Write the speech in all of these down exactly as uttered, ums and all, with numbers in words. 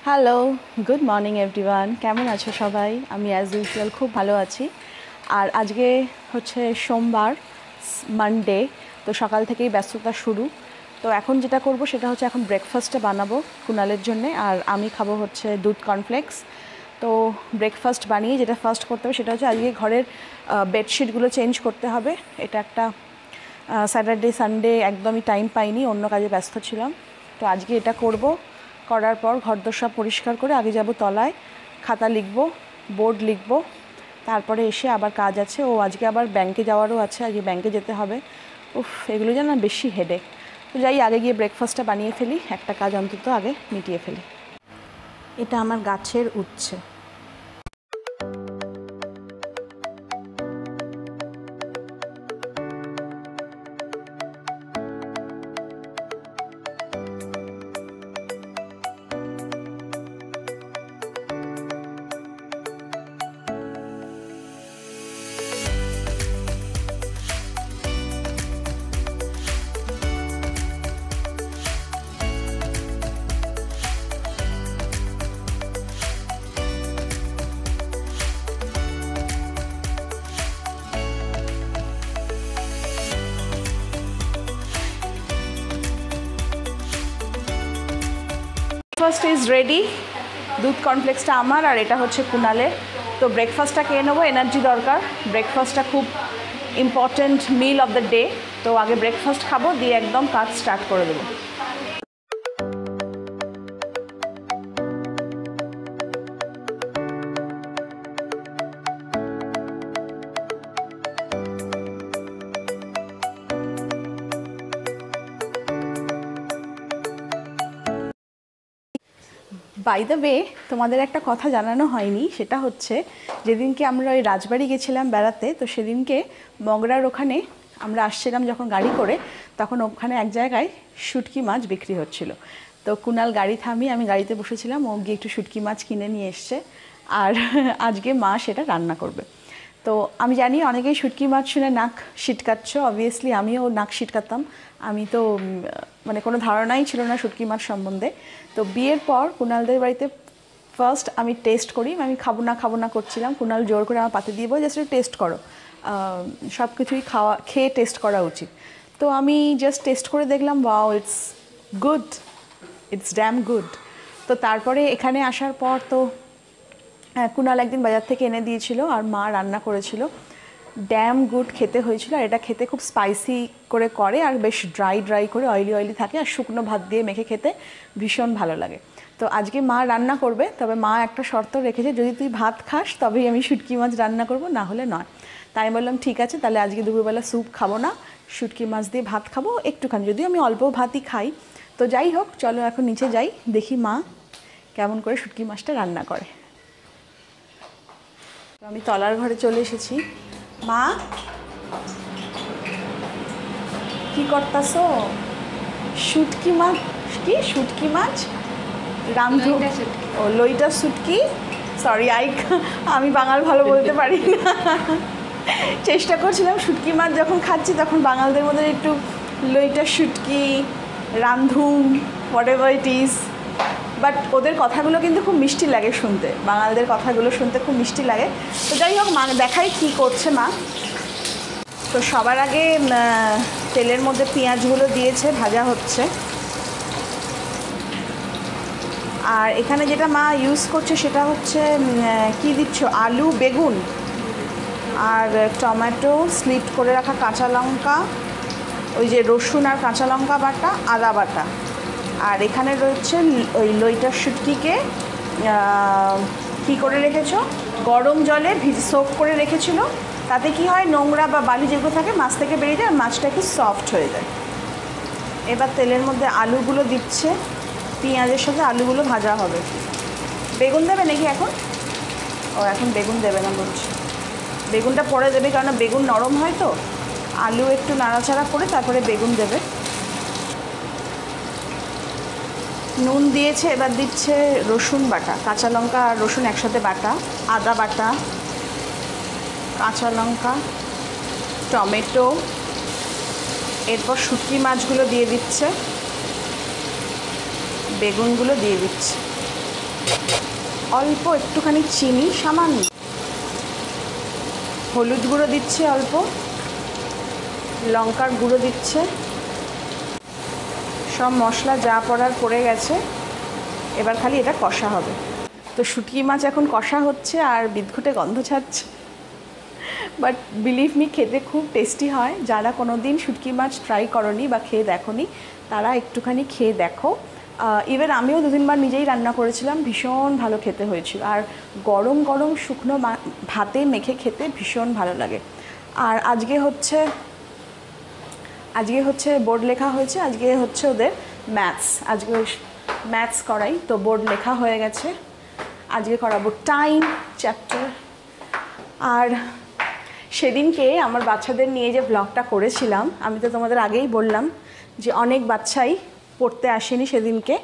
Hello, good morning everyone. কেমন আছো সবাই? আমি অ্যাজ ইউজুয়াল খুব ভালো আছি। আর আজকে হচ্ছে সোমবার, মানডে, তো সকাল থেকেই ব্যস্ততা শুরু। তো এখন যেটা করব সেটা হচ্ছে এখন ব্রেকফাস্টটা বানাবো কুনালের জন্যে, আর আমি খাবো হচ্ছে দুধ কর্নফ্লেক্স। তো ব্রেকফাস্ট বানিয়ে যেটা ফার্স্ট করতে হবে সেটা হচ্ছে আজকে ঘরের বেডশিটগুলো চেঞ্জ করতে হবে। এটা একটা স্যাটারডে সানডে একদমই টাইম পাইনি, অন্য কাজে ব্যস্ত ছিলাম। তো আজকে এটা করব। করার পর ঘরদোর সব পরিষ্কার করে আগে যাব তলায়, খাতা লিখব, বোর্ড লিখব, তারপরে এসে আবার কাজ আছে। ও আজকে আবার ব্যাংকে যাওয়ারও আছে, আজকে ব্যাংকে যেতে হবে। উফ, এগুলো যেন বেশি হেডেক। তো যাই, আগে গিয়ে ব্রেকফাস্টটা বানিয়ে ফেলি, একটা কাজ অন্তত আগে মিটিয়ে ফেলি। এটা আমার গাছের উচ্ছে। Breakfast is ready. দুধ কর্নফ্লেক্সটা আমার আর এটা হচ্ছে কুনালের। তো ব্রেকফাস্টটা খেয়ে নেবো, এনার্জি দরকার। ব্রেকফাস্টটা খুব important meal of the day. তো আগে ব্রেকফাস্ট খাবো, দিয়ে একদম কাজ স্টার্ট করে দেবো। বাই দ্য ওয়ে, তোমাদের একটা কথা জানানো হয়নি, সেটা হচ্ছে যেদিনকে আমরা ওই রাজবাড়ি গেছিলাম বেড়াতে, তো সেদিনকে মগরার ওখানে আমরা আসছিলাম যখন গাড়ি করে, তখন ওখানে এক জায়গায় শুটকি মাছ বিক্রি হচ্ছিল। তো কুনাল গাড়ি থামিয়ে আমি গাড়িতে বসেছিলাম, ও গিয়ে একটু শুটকি মাছ কিনে নিয়ে এসছে, আর আজকে মা সেটা রান্না করবে। তো আমি জানি অনেকেই শুটকি মাছ শুনে নাক সিটকাচ্ছ, অবভিয়াসলি আমিও নাক সিটকাতাম। আমি তো মানে কোনো ধারণাই ছিল না শুটকি মাছ সম্বন্ধে। তো বিয়ের পর কুনালদের বাড়িতে ফার্স্ট আমি টেস্ট করি, আমি খাবো না খাবো না করছিলাম, কুনাল জোর করে আমার পাতে দিয়ে বলে জাস্ট টেস্ট করো, সব কিছুই খাওয়া খেয়ে টেস্ট করা উচিত। তো আমি জাস্ট টেস্ট করে দেখলাম, wow, it's good, it's damn good. তো তারপরে এখানে আসার পর তো কুনাল একদিন বাজার থেকে এনে দিয়েছিল আর মা রান্না করেছিল, ড্যাম গুড খেতে হয়েছিল। আর এটা খেতে খুব স্পাইসি করে করে আর বেশ ড্রাই ড্রাই করে, অয়েলি অয়েলি থাকে, আর শুকনো ভাত দিয়ে মেখে খেতে ভীষণ ভালো লাগে। তো আজকে মা রান্না করবে, তবে মা একটা শর্ত রেখেছে, যদি তুই ভাত খাস তবেই আমি শুটকি মাছ রান্না করব, না হলে নয়। তাই আমি বললাম ঠিক আছে, তাহলে আজকে দুপুরবেলা স্যুপ খাবো না, শুটকি মাছ দিয়ে ভাত খাবো একটুখানি, যদিও আমি অল্প ভাতই খাই। তো যাই হোক, চলো এখন নিচে যাই, দেখি মা কেমন করে শুটকি মাছটা রান্না করে। আমি তলার ঘরে চলে এসেছি। মা, কি করতাছো? শুটকি মাছ? কি শুটকি মাছ রান্ধু? ও, লইটা শুটকি। সরি, আই আমি বাঙাল ভালো বলতে পারি না। চেষ্টা করছিলাম শুটকি মাছ যখন খাচ্ছি তখন বাঙালদের মধ্যে একটু লইটা শুটকি রান্ধুম, whatever it is. But ওদের কথাগুলো কিন্তু খুব মিষ্টি লাগে শুনতে, বাঙালদের কথাগুলো শুনতে খুব মিষ্টি লাগে। তো যাই হোক, মা দেখাই কী করছে মা। তো সবার আগে তেলের মধ্যে পেঁয়াজগুলো দিয়েছে, ভাজা হচ্ছে। আর এখানে যেটা মা ইউজ করছে সেটা হচ্ছে কি দিচ্ছ, আলু, বেগুন আর টমেটো, স্লিট করে রাখা কাঁচা লঙ্কা, ওই যে রসুন আর কাঁচা লঙ্কা বাটা, আদা বাটা। আর এখানে রয়েছে ওই লইটা শুটকিকে কী করে রেখেছো, গরম জলে ভিজ সোক করে রেখেছিল। তাতে কি হয়, নোংরা বা বালি যেগুলো থাকে মাছ থেকে বেরিয়ে যায়, আর মাছটা একটু সফট হয়ে যায়। এবার তেলের মধ্যে আলুগুলো দিচ্ছে, পেঁয়াজের সাথে আলুগুলো ভাজা হবে। বেগুন দেবে নাকি এখন? ও, এখন বেগুন দেবে না বলছে, বেগুনটা পরে দেবে, কারণ বেগুন নরম হয়। তো আলু একটু নাড়াচাড়া করে তারপরে বেগুন দেবে। নুন দিয়েছে, এবার দিচ্ছে রসুন বাটা, কাঁচা লঙ্কা আর রসুন একসাথে বাটা, আদা বাটা, কাঁচা লঙ্কা, টমেটো, এরপর শুটকি মাছগুলো দিয়ে দিচ্ছে, বেগুনগুলো দিয়ে দিচ্ছে। অল্প একটুখানি চিনি, সামান্য হলুদ গুঁড়ো দিচ্ছে, অল্প লঙ্কার গুঁড়ো দিচ্ছে, সব মশলা যা পড়ার পড়ে গেছে। এবার খালি এটা কষা হবে। তো শুটকি মাছ এখন কষা হচ্ছে আর বিদঘুটে গন্ধ ছাড়ছে, বাট বিলিভ মি খেতে খুব টেস্টি হয়। যারা কোনো দিন শুটকি মাছ ট্রাই করনি বা খেয়ে দেখোনি তারা একটুখানি খেয়ে দেখো। ইভেন আমিও দু তিনবার নিজেই রান্না করেছিলাম, ভীষণ ভালো খেতে হয়েছিল। আর গরম গরম শুকনো ভাতে মেখে খেতে ভীষণ ভালো লাগে। আর আজকে হচ্ছে আজকে হচ্ছে বোর্ড লেখা হয়েছে, আজকে হচ্ছে ওদের ম্যাথস, আজকে ম্যাথস করাই, তো বোর্ড লেখা হয়ে গেছে। আজকে করাবো টাইম চ্যাপ্টার। আর সেদিনকে আমার বাচ্চাদের নিয়ে যে ব্লগটা করেছিলাম, আমি তো তোমাদের আগেই বললাম যে অনেক বাচ্চাই পড়তে আসেনি সেদিনকে,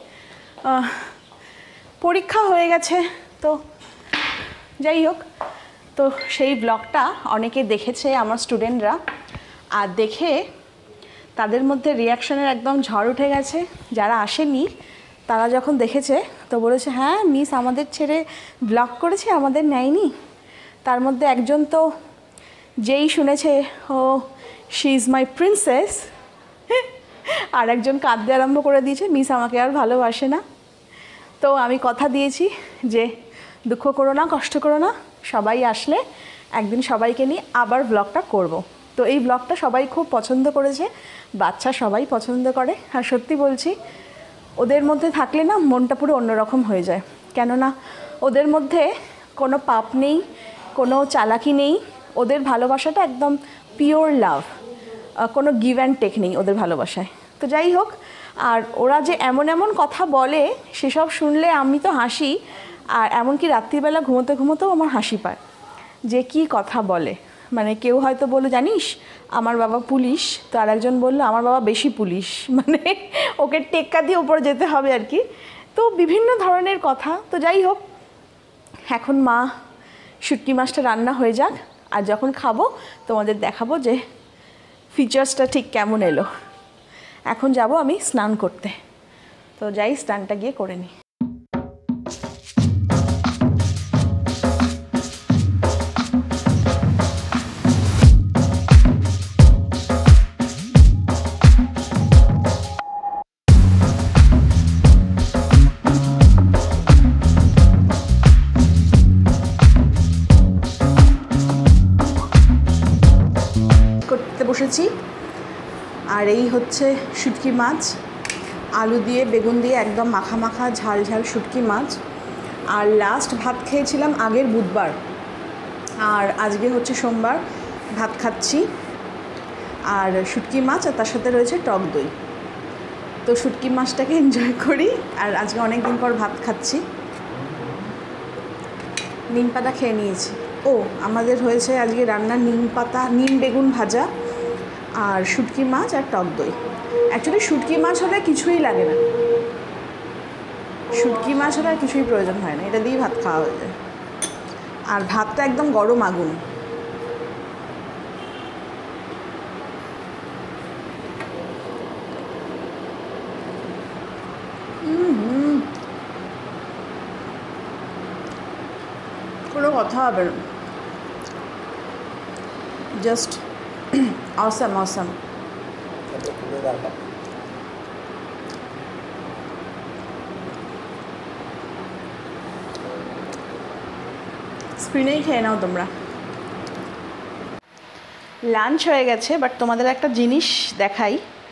পরীক্ষা হয়ে গেছে। তো যাই হোক, তো সেই ব্লগটা অনেকে দেখেছে আমার স্টুডেন্টরা, আর দেখে তাদের মধ্যে রিয়াকশনের একদম ঝড় উঠে গেছে। যারা আসেনি তারা যখন দেখেছে তো বলেছে, হ্যাঁ মিস আমাদের ছেড়ে ব্লগ করেছে, আমাদের নেয়নি। তার মধ্যে একজন তো যেই শুনেছে ও শি ইজ মাই প্রিন্সেস, আর একজন কাঁদতে আরম্ভ করে দিয়েছে, মিস আমাকে আর ভালোবাসে না। তো আমি কথা দিয়েছি যে দুঃখ করো না, কষ্ট করো না, সবাই আসলে একদিন সবাইকে নিয়ে আবার ব্লগটা করব। তো এই ব্লগটা সবাই খুব পছন্দ করেছে, বাচ্চা সবাই পছন্দ করে। আর সত্যি বলছি, ওদের মধ্যে থাকলে না মনটা পুরো অন্যরকম হয়ে যায়। কেননা ওদের মধ্যে কোনো পাপ নেই, কোনো চালাকি নেই, ওদের ভালোবাসাটা একদম পিওর লাভ, কোনো গিভ অ্যান্ড টেক নেই ওদের ভালোবাসায়। তো যাই হোক, আর ওরা যে এমন এমন কথা বলে সেসব শুনলে আমি তো হাসি, আর এমনকি রাত্রিবেলা ঘুমোতে ঘুমোতেও আমার হাসি পায় যে কি কথা বলে। মানে কেউ হয়তো বললো, জানিস আমার বাবা পুলিশ, তো আর একজন বললো আমার বাবা বেশি পুলিশ, মানে ওকে টেক্কা দিয়ে উপরে যেতে হবে আর কি। তো বিভিন্ন ধরনের কথা। তো যাই হোক, এখন মা শুটকি মাছটা রান্না হয়ে যাক, আর যখন খাবো তোমাদের দেখাবো যে ফিচার্সটা ঠিক কেমন এলো। এখন যাব আমি স্নান করতে, তো যাই স্নানটা গিয়ে করে নিই। বসেছি, আর এই হচ্ছে শুটকি মাছ, আলু দিয়ে বেগুন দিয়ে একদম মাখা মাখা ঝাল ঝাল শুটকি মাছ। আর লাস্ট ভাত খেয়েছিলাম আগের বুধবার, আর আজকে হচ্ছে সোমবার, ভাত খাচ্ছি। আর শুটকি মাছ, আর তার সাথে রয়েছে টক দই। তো শুটকি মাছটাকে এনজয় করি, আর আজকে অনেক দিন পর ভাত খাচ্ছি। নিম পাতা খেয়ে নিয়েছি। ও আমাদের হয়েছে আজকে রান্না নিম পাতা, নিম বেগুন ভাজা, আর শুটকি মাছ আর টক দই। অ্যাকচুয়ালি শুটকি মাছ হলে কিছুই লাগে না, শুটকি মাছ হলে আর কিছুই প্রয়োজন হয় না, এটা দিয়েই ভাত খাওয়া হয়ে যায়। আর ভাতটা একদম গরম আগুন। হুম, কোনো কথা হবে না, জাস্ট awesome awesome। স্ক্রিনেই খেয়ে নাও তোমরা। লাঞ্চ হয়ে গেছে, বাট তোমাদের একটা জিনিস দেখাই।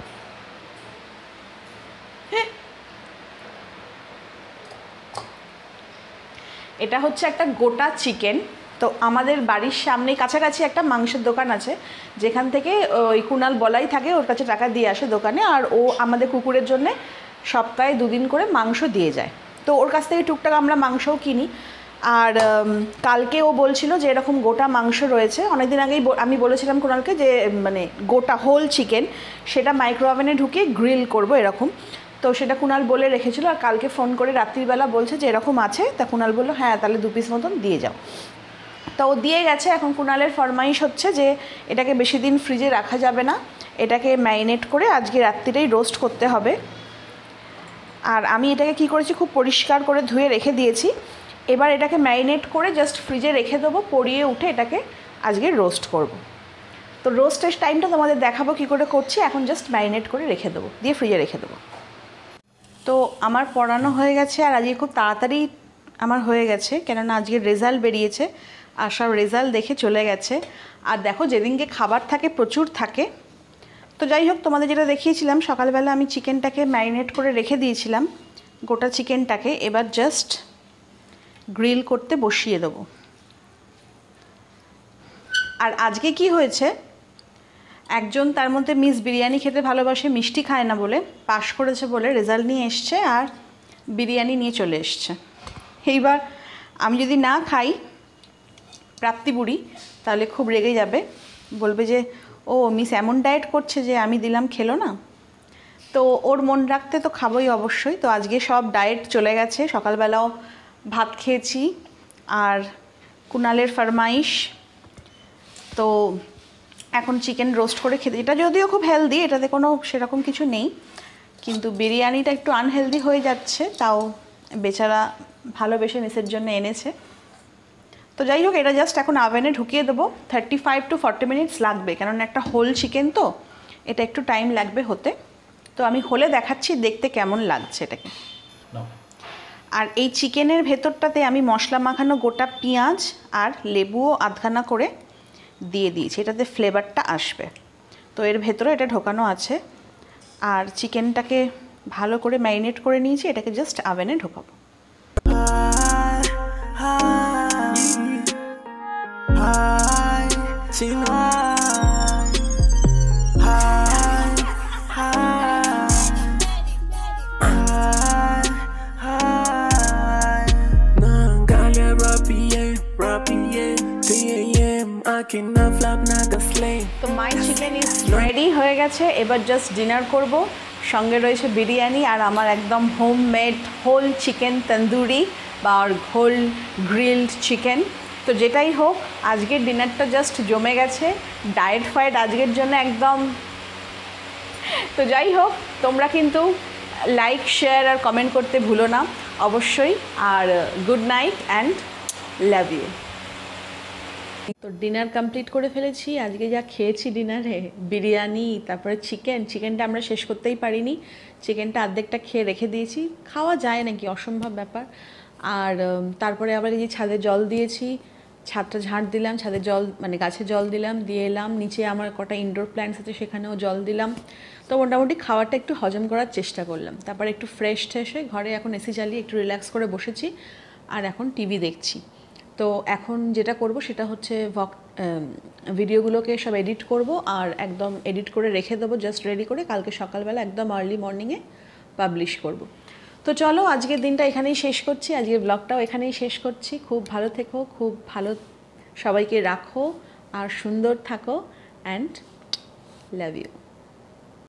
এটা হচ্ছে একটা গোটা চিকেন। তো আমাদের বাড়ির সামনে কাছাকাছি একটা মাংসের দোকান আছে, যেখান থেকে ওই কুনাল বলাই থাকে, ওর কাছে টাকা দিয়ে আসে দোকানে, আর ও আমাদের কুকুরের জন্যে সপ্তাহে দুদিন করে মাংস দিয়ে যায়। তো ওর কাছ থেকে টুকটাক আমরা মাংসও কিনি। আর কালকে ও বলছিল যে এরকম গোটা মাংস রয়েছে, অনেকদিন আগেই আমি বলেছিলাম কুনালকে যে মানে গোটা হোল চিকেন, সেটা মাইক্রো ওভেনে ঢুকিয়ে গ্রিল করব এরকম। তো সেটা কুনাল বলে রেখেছিল, আর কালকে ফোন করে রাত্রিবেলা বলছে যে এরকম আছে। তা কুনাল বললো হ্যাঁ তাহলে দু পিস মতন দিয়ে যাও। তো ও দিয়ে গেছে। এখন কুনালের ফরমাইশ হচ্ছে যে এটাকে বেশি দিন ফ্রিজে রাখা যাবে না, এটাকে ম্যারিনেট করে আজকে রাত্রিরেই রোস্ট করতে হবে। আর আমি এটাকে কি করেছি, খুব পরিষ্কার করে ধুয়ে রেখে দিয়েছি। এবার এটাকে ম্যারিনেট করে জাস্ট ফ্রিজে রেখে দেবো, পরিয়ে উঠে এটাকে আজকে রোস্ট করব। তো রোস্টের টাইমটা তোমাদের দেখাবো কী করে করছি। এখন জাস্ট ম্যারিনেট করে রেখে দেবো, দিয়ে ফ্রিজে রেখে দেবো। তো আমার পড়ানো হয়ে গেছে, আর আজকে খুব তাড়াতাড়ি আমার হয়ে গেছে, কেননা আজকে রেজাল্ট বেরিয়েছে আর সব রেজাল্ট দেখে চলে গেছে। আর দেখো, যেদিনকে খাবার থাকে প্রচুর থাকে। তো যাই হোক, তোমাদের যেটা দেখিয়েছিলাম সকালবেলা আমি চিকেনটাকে ম্যারিনেট করে রেখে দিয়েছিলাম, গোটা চিকেনটাকে। এবার জাস্ট গ্রিল করতে বসিয়ে দেবো। আর আজকে কি হয়েছে, একজন তার মধ্যে মিস বিরিয়ানি খেতে ভালোবাসে, মিষ্টি খায় না বলে পাশ করেছে বলে রেজাল্ট নিয়ে এসছে আর বিরিয়ানি নিয়ে চলে এসছে। এইবার আমি যদি না খাই প্রাপ্তি বুড়ি, তাহলে খুব রেগে যাবে, বলবে যে ও মিস এমন ডায়েট করছে যে আমি দিলাম খেলো না। তো ওর মন রাখতে তো খাবোই অবশ্যই। তো আজকে সব ডায়েট চলে গেছে, সকালবেলাও ভাত খেয়েছি আর কুনালের ফরমাইশ। তো এখন চিকেন রোস্ট করে খেতে, এটা যদিও খুব হেলদি, এটাতে কোনো সেরকম কিছু নেই, কিন্তু বিরিয়ানিটা একটু আনহেলদি হয়ে যাচ্ছে। তাও বেচারা ভালোবেসে মিসের জন্য এনেছে। তো যাই হোক, এটা জাস্ট এখন আভেনে ঢুকিয়ে দেবো। Thirty five to forty minutes লাগবে, কারণ একটা হোল চিকেন তো, এটা একটু টাইম লাগবে হতে। তো আমি হলে দেখাচ্ছি দেখতে কেমন লাগছে এটাকে। আর এই চিকেনের ভেতরটাতে আমি মশলা মাখানো গোটা পেঁয়াজ আর লেবুও আধখানা করে দিয়ে দিয়েছি, এটাতে ফ্লেভারটা আসবে। তো এর ভেতরে এটা ঢোকানো আছে। আর চিকেনটাকে ভালো করে ম্যারিনেট করে নিয়েছি, এটাকে জাস্ট আভেনে ঢোকাবো। তো মাই চিকেন ইজ রেডি হয়ে গেছে। এবার জাস্ট ডিনার করব। সঙ্গে রয়েছে বিরিয়ানি আর আমার একদম হোমমেড হোল চিকেন তন্দুরি বা হোল গ্রিলড চিকেন। তো যেটাই হোক, আজকের ডিনারটা জাস্ট জমে গেছে। ডায়েট ফায়েট আজকের জন্য একদম। তো যাই হোক, তোমরা কিন্তু লাইক শেয়ার আর কমেন্ট করতে ভুলো না অবশ্যই। আর good night and love you. তো ডিনার কমপ্লিট করে ফেলেছি। আজকে যা খেয়েছি ডিনারে, বিরিয়ানি, তারপরে চিকেন। চিকেনটা আমরা শেষ করতেই পারিনি, চিকেনটা অর্ধেকটা খেয়ে রেখে দিয়েছি। খাওয়া যায় নাকি, অসম্ভব ব্যাপার। আর তারপরে আবার এই যে ছাদে জল দিয়েছি, ছাদটা ঝাঁট দিলাম, ছাদে জল মানে গাছে জল দিলাম, দিয়ে এলাম নিচে। আমার কটা ইনডোর প্ল্যান্টস আছে, সেখানেও জল দিলাম। তো মোটামুটি খাওয়াটা একটু হজম করার চেষ্টা করলাম। তারপরে একটু ফ্রেশ ট্রেশ হয়ে ঘরে এখন এসি চালিয়ে একটু রিল্যাক্স করে বসেছি আর এখন টিভি দেখছি। তো এখন যেটা করব সেটা হচ্ছে ভক ভিডিওগুলোকে সব এডিট করব আর একদম এডিট করে রেখে দেবো জাস্ট রেডি করে, কালকে সকালবেলা একদম আর্লি মর্নিংয়ে পাবলিশ করব। তো চলো, আজকের দিনটা এখানেই শেষ করছি, আজকের ব্লগটাও এখানেই শেষ করছি। খুব ভালো থেকো, খুব ভালো সবাইকে রাখো আর সুন্দর থাকো, অ্যান্ড লাভ ইউ।